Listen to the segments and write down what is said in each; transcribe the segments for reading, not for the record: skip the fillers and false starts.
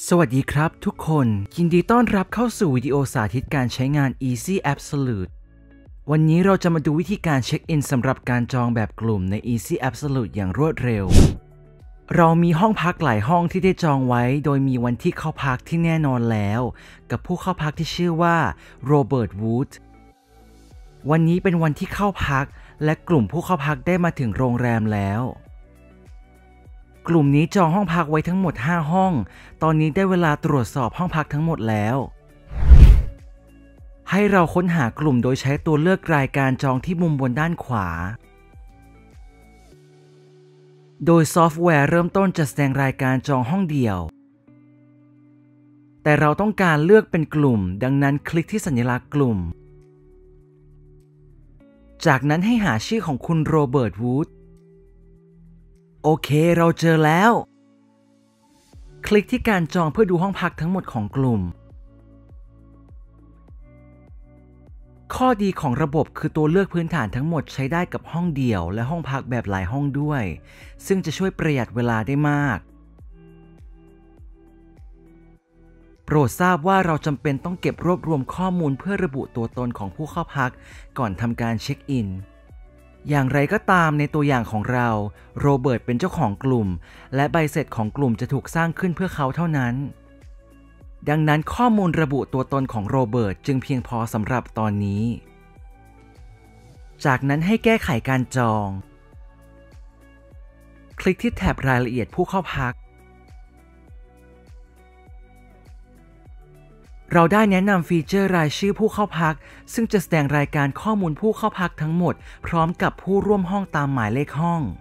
สวัสดีครับทุกคนยินดีต้อนรับเข้าสู่วิดีโอสาธิตการใช้งาน Easy Absolute วันนี้เราจะมาดูวิธีการเช็คอินสำหรับการจองแบบกลุ่มใน Easy Absolute อย่างรวดเร็วเรามีห้องพักหลายห้องที่ได้จองไว้โดยมีวันที่เข้าพักที่แน่นอนแล้วกับผู้เข้าพักที่ชื่อว่าโรเบิร์ต วูดวันนี้เป็นวันที่เข้าพักและกลุ่มผู้เข้าพักได้มาถึงโรงแรมแล้วกลุ่มนี้จองห้องพักไว้ทั้งหมด5ห้องตอนนี้ได้เวลาตรวจสอบห้องพักทั้งหมดแล้วให้เราค้นหากลุ่มโดยใช้ตัวเลือกรายการจองที่มุมบนด้านขวาโดยซอฟต์แวร์เริ่มต้นจะแสดงรายการจองห้องเดียวแต่เราต้องการเลือกเป็นกลุ่มดังนั้นคลิกที่สัญลักษณ์กลุ่มจากนั้นให้หาชื่อของคุณโรเบิร์ต วูดโอเคเราเจอแล้วคลิกที่การจองเพื่อดูห้องพักทั้งหมดของกลุ่มข้อดีของระบบคือตัวเลือกพื้นฐานทั้งหมดใช้ได้กับห้องเดี่ยวและห้องพักแบบหลายห้องด้วยซึ่งจะช่วยประหยัดเวลาได้มากโปรดทราบว่าเราจำเป็นต้องเก็บรวบรวมข้อมูลเพื่อระบุตัวตนของผู้เข้าพักก่อนทำการเช็คอินอย่างไรก็ตามในตัวอย่างของเราโรเบิร์ตเป็นเจ้าของกลุ่มและใบเสร็จของกลุ่มจะถูกสร้างขึ้นเพื่อเขาเท่านั้นดังนั้นข้อมูลระบุตัวตนของโรเบิร์ตจึงเพียงพอสำหรับตอนนี้จากนั้นให้แก้ไขการจองคลิกที่แท็บรายละเอียดผู้เข้าพักเราได้แนะนำฟีเจอร์รายชื่อผู้เข้าพักซึ่งจะแสดงรายการข้อมูลผู้เข้าพักทั้งหมดพร้อมกับผู้ร่วมห้องตามหมายเลขห้อง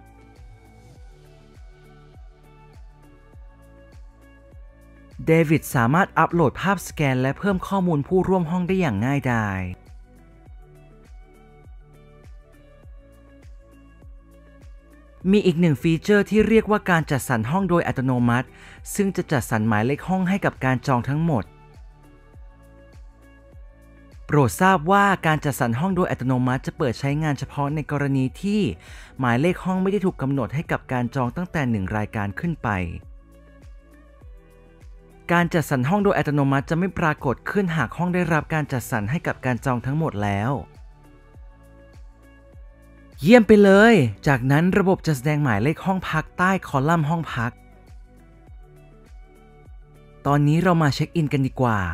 เดวิดสามารถอัปโหลดภาพสแกนและเพิ่มข้อมูลผู้ร่วมห้องได้อย่างง่ายดายมีอีกหนึ่งฟีเจอร์ที่เรียกว่าการจัดสรรห้องโดยอัตโนมัติซึ่งจะจัดสรรหมายเลขห้องให้กับการจองทั้งหมดโปรดทราบว่าการจัดสรรห้องโดยอัตโนมัติจะเปิดใช้งานเฉพาะในกรณีที่หมายเลขห้องไม่ได้ถูกกำหนดให้กับการจองตั้งแต่1รายการขึ้นไปการจัดสรรห้องโดยอัตโนมัติจะไม่ปรากฏขึ้นหากห้องได้รับการจัดสรรให้กับการจองทั้งหมดแล้วเยี่ยมไปเลยจากนั้นระบบจะแสดงหมายเลขห้องพักใต้คอลัมน์ห้องพักตอนนี้เรามาเช็คอินกันดีกว่า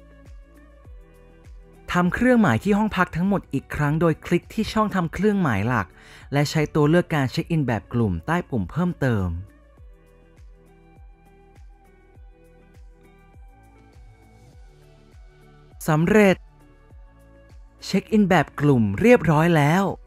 ทำเครื่องหมายที่ห้องพักทั้งหมดอีกครั้งโดยคลิกที่ช่องทำเครื่องหมายหลักและใช้ตัวเลือกการเช็คอินแบบกลุ่มใต้ปุ่มเพิ่มเติมสำเร็จเช็คอินแบบกลุ่มเรียบร้อยแล้ว